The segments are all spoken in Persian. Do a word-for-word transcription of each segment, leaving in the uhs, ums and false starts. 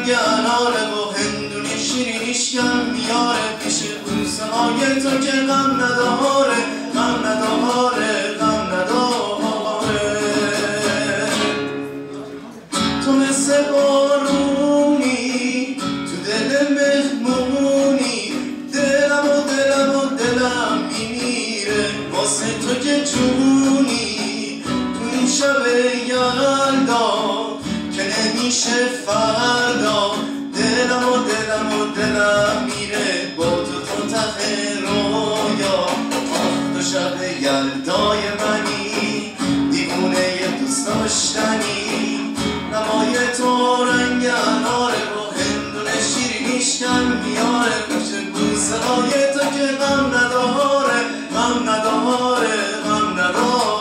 رنگ اناره و هندونه شیرینیش کم میاره پیش بوسه های تو که غم نداره غم نداره غم نداره تو مثل بارونی تو دل مهمونی دلم و دلم و دلم میمیره واسه تو که جونی تو این شب یلدا که نمیشه فردا دلم و دلم و دلم میره با تو تو ته رویا آخ تو شب یلدای منی دیوونه ی دوست داشتنی نمای تو رنگ اناره و هندونه شیرینیش کم میاره پشت بوسه های تو که غم نداره غم نداره غم نداره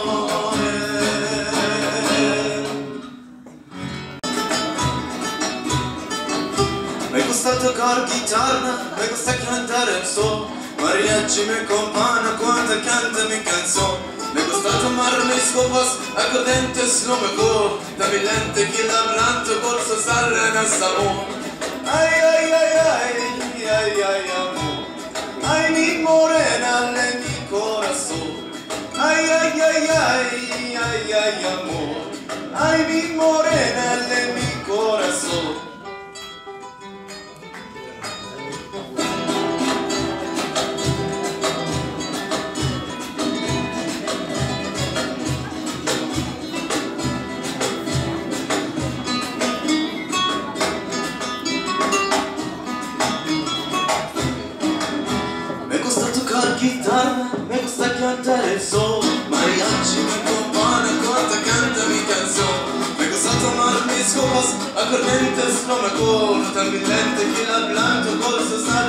Me gusta tocar guitarra, me gusta cantar el sol Mariachi me acompaña cuando canta mi canción Me gusta tomar mis copas, acordientes lo mejor También la tequila blanco, bolso salen hasta amor Ay, ay, ay, ay, ay, ay, amor Ay, mi morena de mi corazón Ay, ay, ay, ay, ay, ay, amor Ay, mi morena de mi corazón Guitarra, me gusta cantar el sol Mariachi me acompaña cuando canta mi canción Me gusta tomar mis copas, acordientes lo mejor También la tequila blanco, bolsas